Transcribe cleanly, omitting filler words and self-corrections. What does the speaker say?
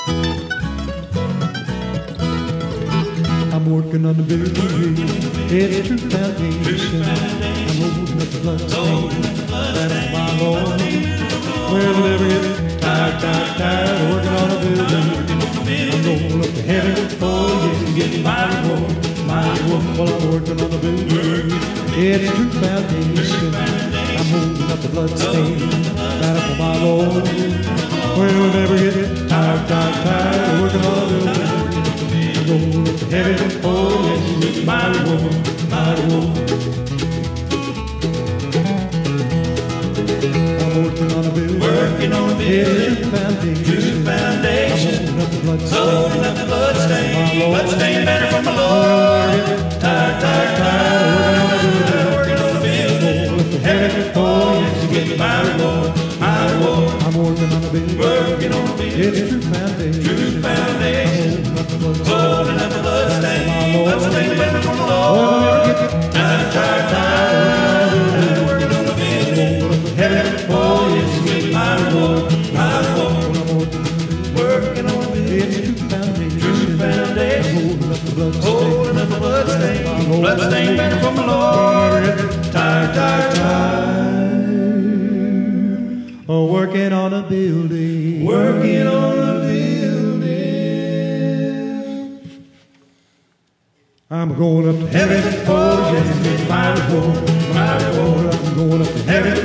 I'm working on the building, it's a true foundation. I'm holding up the bloodstain that is my Lord. Well, every tired, working on a building. I'm going up to heaven, oh yes, getting mighty warm. Well, I'm working on the building, it's a true foundation. I'm holding up the bloodstain that is my Lord. Well, never get tired, working on a building. Going up to heaven, oh yes, mighty woman, mighty woman. I'm working on a building, it's a foundation. I'm holding up the bloodstain, bloodstained banner from the Lord. Tired, working on a building. Going up to heaven, oh yes, getting mighty woman, mighty woman. I'm working on a building, it's a true foundation. Holding up the bloodstained banner from the Lord. Tired, working on the building. Heaven, oh yes, mighty Lord, mighty Lord. Working on the building, it's a true foundation. Holding up the bloodstained banner from the Lord. Tired. Oh, working on a building, working on a building. I'm going up to heaven, oh yes, mighty Lord, mighty Lord. I'm going up to heaven.